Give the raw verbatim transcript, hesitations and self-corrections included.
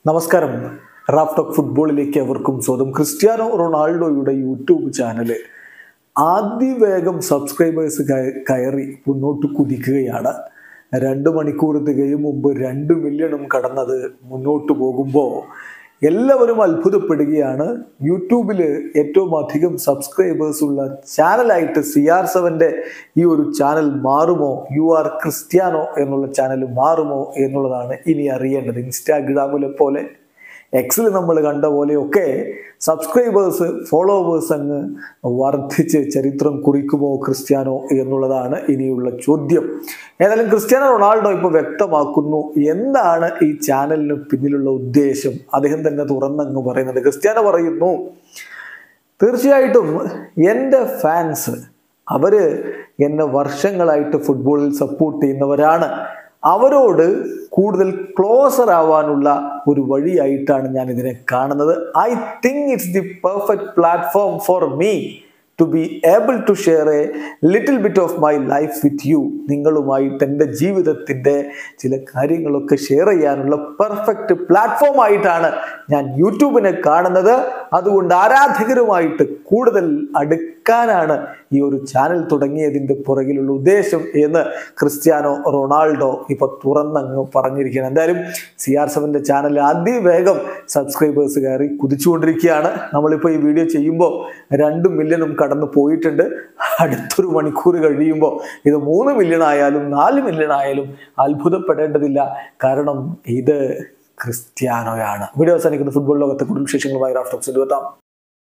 നമസ്കാരം. Raf talk ഫുട്ബോളിലേക്ക് അവർക്കും സ്വാഗതം. ക്രിസ്ത്യാനോ റൊണാൾഡോയുടെ യൂട്യൂബ് ചാനല് അതിവേഗം സബ്സ്ക്രൈബേഴ്സ് കയറി മുന്നോട്ട് കുതിക്കുകയാണ്. രണ്ട് മണിക്കൂർ തികയും മുമ്പ് രണ്ട് മില്യണും കടന്നത് മുന്നോട്ട് പോകുമ്പോൾ എല്ലാവരും അത്ഭുതപ്പെടുകയാണ്. യൂട്യൂബിൽ ഏറ്റവും അധികം സബ്സ്ക്രൈബേഴ്സ് ഉള്ള ചാനലായിട്ട് സി ആർ സെവൻ്റെ ഈ ഒരു ചാനൽ മാറുമോ, യു ആർ ക്രിസ്ത്യാനോ എന്നുള്ള ചാനൽ മാറുമോ എന്നുള്ളതാണ് ഇനി അറിയേണ്ടത്. ഇൻസ്റ്റാഗ്രാമിലെ പോലെ എക്സിൽ നമ്മൾ കണ്ട പോലെയൊക്കെ സബ്സ്ക്രൈബേഴ്സ് ഫോളോവേഴ്സ് അങ്ങ് വർദ്ധിച്ച് ചരിത്രം കുറിക്കുമോ ക്രിസ്ത്യാനോ എന്നുള്ളതാണ് ഇനിയുള്ള ചോദ്യം. ഏതായാലും ക്രിസ്ത്യാനോ റൊണാൾഡോ ഇപ്പോൾ വ്യക്തമാക്കുന്നു എന്താണ് ഈ ചാനലിന് പിന്നിലുള്ള ഉദ്ദേശം. അദ്ദേഹം തന്നെ തുറന്നങ്ങ് പറയുന്നുണ്ട്. ക്രിസ്ത്യാനോ പറയുന്നു, തീർച്ചയായിട്ടും എൻ്റെ ഫാൻസ് അവര് എന്നെ വർഷങ്ങളായിട്ട് ഫുട്ബോളിൽ സപ്പോർട്ട് ചെയ്യുന്നവരാണ്. അവരോട് കൂടുതൽ ക്ലോസർ ആവാനുള്ള ഒരു വഴിയായിട്ടാണ് ഞാൻ ഇതിനെ കാണുന്നത്. I think it's the perfect platform for me to be able to share a little bit of my life with you. നിങ്ങളുമായിട്ട് എൻ്റെ ജീവിതത്തിൻ്റെ ചില കാര്യങ്ങളൊക്കെ ഷെയർ ചെയ്യാനുള്ള പെർഫെക്റ്റ് പ്ലാറ്റ്ഫോം ആയിട്ടാണ് ഞാൻ യൂട്യൂബിനെ കാണുന്നത്. അതുകൊണ്ട് ആരാധകരുമായിട്ട് കൂടുതൽ അടുക്കാനാണ് ഈ ഒരു ചാനൽ തുടങ്ങിയതിൻ്റെ പുറകിലുള്ള ഉദ്ദേശം എന്ന് ക്രിസ്ത്യാനോ റൊണാൾഡോ ഇപ്പോൾ തുറന്നങ്ങ് പറഞ്ഞിരിക്കുകയാണ്. എന്തായാലും സി ആർ സെവൻ്റെ ചാനൽ അതിവേഗം സബ്സ്ക്രൈബേഴ്സ് കയറി കുതിച്ചുകൊണ്ടിരിക്കുകയാണ്. നമ്മളിപ്പോൾ ഈ വീഡിയോ ചെയ്യുമ്പോൾ രണ്ട് മില്യണും കടന്നു പോയിട്ടുണ്ട്. അടുത്തൊരു മണിക്കൂർ കഴിയുമ്പോൾ ഇത് മൂന്ന് മില്യൺ ആയാലും നാല് മില്യൺ ആയാലും അത്ഭുതപ്പെടേണ്ടതില്ല. കാരണം ഇത് ക്രിസ്ത്യാനോയാണ്. വീഡിയോ അവസാനിക്കുന്ന ഫുട്ബോൾ ലോകത്തെ കൂടുതൽ വിശേഷങ്ങളുമായി റാഫ് ടോക്സിൽ എത്താം.